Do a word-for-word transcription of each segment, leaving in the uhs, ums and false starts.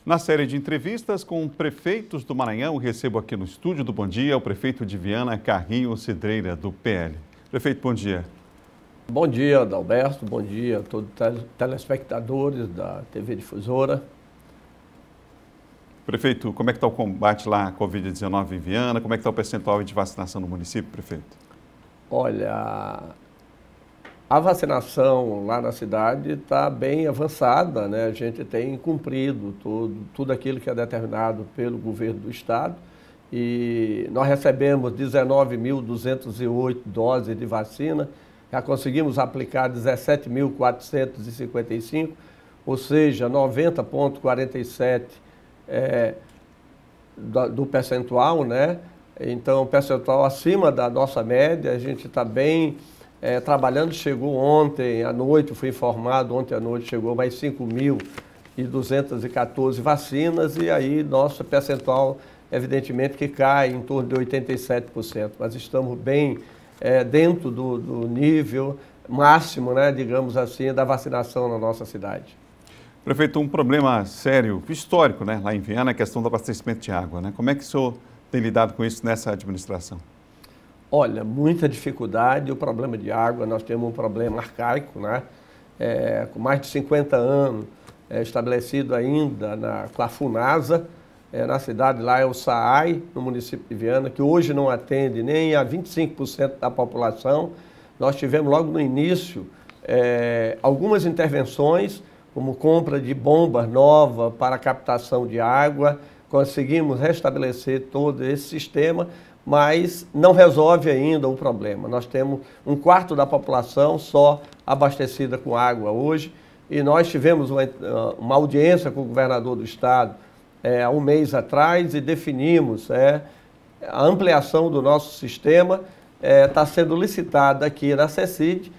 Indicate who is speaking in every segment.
Speaker 1: Na série de entrevistas com prefeitos do Maranhão, recebo aqui no estúdio do Bom Dia o prefeito de Viana, Carrinho Cidreira, do P L. Prefeito, bom dia.
Speaker 2: Bom dia, Adalberto. Bom dia a todos os telespectadores da T V Difusora.
Speaker 1: Prefeito, como é que está o combate lá à Covid dezenove em Viana? Como é que está o percentual de vacinação no município, prefeito?
Speaker 2: Olha, a vacinação lá na cidade está bem avançada, né? A gente tem cumprido tudo, tudo aquilo que é determinado pelo governo do estado e nós recebemos dezenove mil duzentas e oito doses de vacina, já conseguimos aplicar dezessete mil quatrocentas e cinquenta e cinco, ou seja, noventa vírgula quarenta e sete por cento é, do, do percentual, né? Então, percentual acima da nossa média, a gente está bem é, trabalhando. Chegou ontem à noite, fui informado, ontem à noite chegou mais cinco mil duzentas e quatorze vacinas e aí nosso percentual, evidentemente, que cai em torno de oitenta e sete por cento. Mas estamos bem é, dentro do, do nível máximo, né, digamos assim, da vacinação na nossa cidade.
Speaker 1: Prefeito, um problema sério, histórico, né, lá em Viana, é a questão do abastecimento de água, né? Como é que o senhor tem lidado com isso nessa administração?
Speaker 2: Olha, muita dificuldade. O problema de água, nós temos um problema arcaico, né? É, com mais de cinquenta anos, é, estabelecido ainda na, com a FUNASA, é, na cidade lá é o SAAI, no município de Viana, que hoje não atende nem a vinte e cinco por cento da população. Nós tivemos logo no início é, algumas intervenções, como compra de bombas novas para captação de água. Conseguimos restabelecer todo esse sistema, mas não resolve ainda o problema. Nós temos um quarto da população só abastecida com água hoje e nós tivemos uma, uma audiência com o governador do estado é, há um mês atrás e definimos é, a ampliação do nosso sistema. Está é, sendo licitada aqui na CECID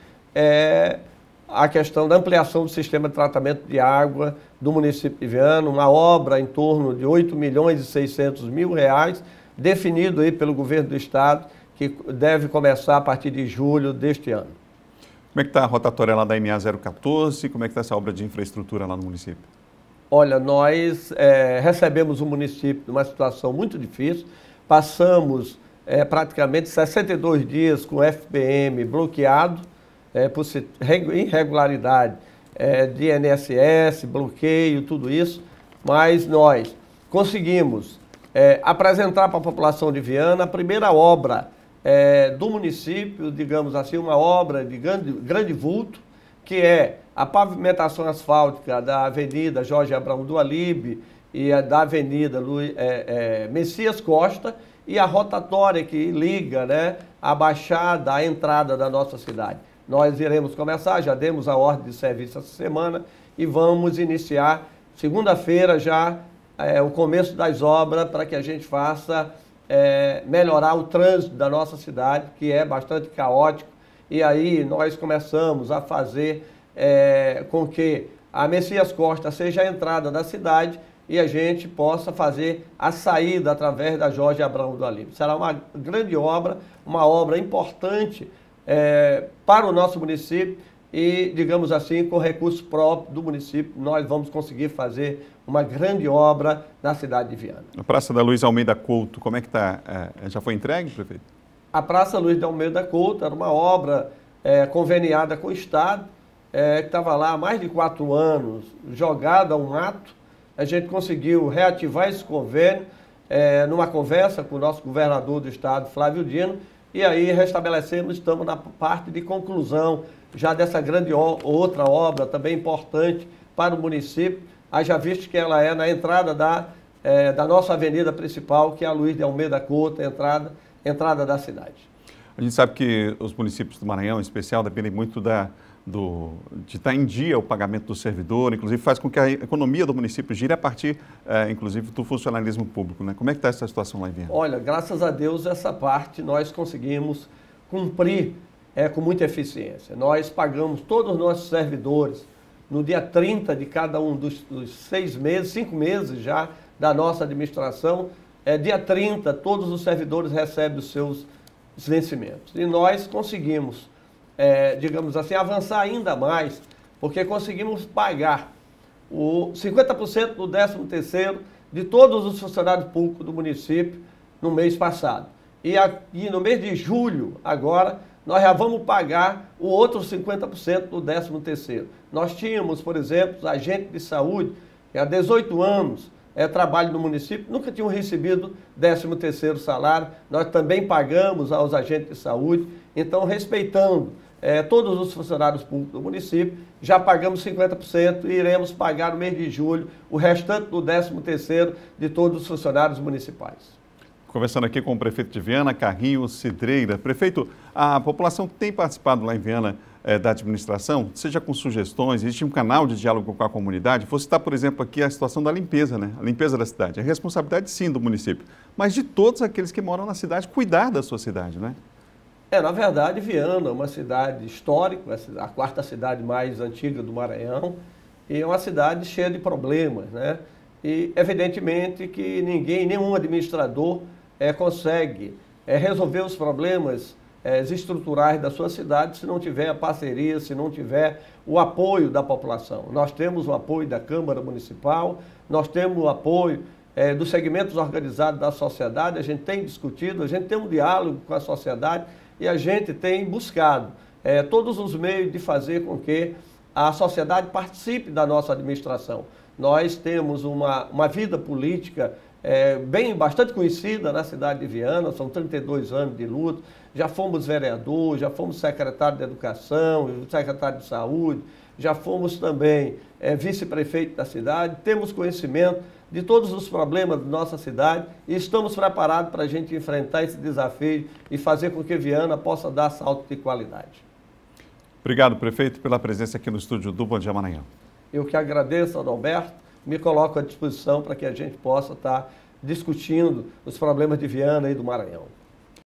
Speaker 2: é, a questão da ampliação do sistema de tratamento de água do município de Viana, uma obra em torno de oito milhões e seiscentos mil reais, definido aí pelo governo do estado, que deve começar a partir de julho deste ano.
Speaker 1: Como é que está a rotatória lá da M A zero quatorze? Como é que está essa obra de infraestrutura lá no município?
Speaker 2: Olha, nós é, recebemos o município numa situação muito difícil, passamos é, praticamente sessenta e dois dias com o F P M bloqueado, É, por irregularidade é, de I N S S, bloqueio, tudo isso, mas nós conseguimos é, apresentar para a população de Viana a primeira obra é, do município, digamos assim, uma obra de grande, grande vulto, que é a pavimentação asfáltica da Avenida Jorge Abrão do Alibe e a da Avenida Lu, é, é, Messias Costa e a rotatória que liga, né, a Baixada à entrada da nossa cidade. Nós iremos começar, já demos a ordem de serviço essa semana e vamos iniciar segunda-feira já é, o começo das obras para que a gente faça é, melhorar o trânsito da nossa cidade, que é bastante caótico. E aí nós começamos a fazer é, com que a Messias Costa seja a entrada da cidade e a gente possa fazer a saída através da Jorge Abrão do Alibe. Será uma grande obra, uma obra importante É, para o nosso município e, digamos assim, com recursos próprios do município, nós vamos conseguir fazer uma grande obra na cidade de Viana.
Speaker 1: A Praça da Luiz Almeida Couto, como é que está? É, já foi entregue, prefeito?
Speaker 2: A Praça Luiz de Almeida Couto era uma obra é, conveniada com o estado, é, que estava lá há mais de quatro anos, jogada ao mato. A gente conseguiu reativar esse convênio é, numa conversa com o nosso governador do estado, Flávio Dino, e aí restabelecemos, estamos na parte de conclusão já dessa grande outra obra também importante para o município, haja visto que ela é na entrada da, é, da nossa avenida principal, que é a Luiz de Almeida Couto, a entrada, entrada da cidade.
Speaker 1: A gente sabe que os municípios do Maranhão, em especial, dependem muito da, do, de estar em dia o pagamento do servidor, inclusive faz com que a economia do município gire a partir, é, inclusive, do funcionalismo público, né? Como é que está essa situação lá em Viana?
Speaker 2: Olha, graças a Deus, essa parte nós conseguimos cumprir é, com muita eficiência. Nós pagamos todos os nossos servidores no dia trinta de cada um dos, dos seis meses, cinco meses já da nossa administração. É, dia trinta, todos os servidores recebem os seus vencimentos. E nós conseguimos, é, digamos assim, avançar ainda mais, porque conseguimos pagar o cinquenta por cento do décimo terceiro de todos os funcionários públicos do município no mês passado. E aqui no mês de julho, agora, nós já vamos pagar o outro cinquenta por cento do décimo terceiro. Nós tínhamos, por exemplo, agentes de saúde que há dezoito anos é, trabalham no município, nunca tinham recebido décimo terceiro salário. Nós também pagamos aos agentes de saúde. Então, respeitando é, todos os funcionários públicos do município, já pagamos cinquenta por cento e iremos pagar no mês de julho o restante do décimo terceiro de todos os funcionários municipais.
Speaker 1: Conversando aqui com o prefeito de Viana, Carrinho Cidreira. Prefeito, a população tem participado lá em Viana eh, da administração, seja com sugestões, existe um canal de diálogo com a comunidade. Vou citar, por exemplo, aqui a situação da limpeza, né? A limpeza da cidade. É responsabilidade, sim, do município, mas de todos aqueles que moram na cidade, cuidar da sua cidade, né?
Speaker 2: É, na verdade, Viana é uma cidade histórica, a quarta cidade mais antiga do Maranhão, e é uma cidade cheia de problemas, né? E, evidentemente, que ninguém, nenhum administrador é, consegue é, resolver os problemas é, estruturais da sua cidade se não tiver a parceria, se não tiver o apoio da população. Nós temos o apoio da Câmara Municipal, nós temos o apoio é, dos segmentos organizados da sociedade, a gente tem discutido, a gente tem um diálogo com a sociedade e a gente tem buscado é, todos os meios de fazer com que a sociedade participe da nossa administração. Nós temos uma, uma vida política é, bem, bastante conhecida na cidade de Viana, são trinta e dois anos de luta, já fomos vereador, já fomos secretário de Educação, secretário de Saúde, já fomos também é, vice-prefeito da cidade, temos conhecimento de todos os problemas da nossa cidade e estamos preparados para a gente enfrentar esse desafio e fazer com que Viana possa dar salto de qualidade.
Speaker 1: Obrigado, prefeito, pela presença aqui no estúdio do Bom Dia Maranhão.
Speaker 2: Eu que agradeço, Adalberto, me coloco à disposição para que a gente possa estar discutindo os problemas de Viana e do Maranhão.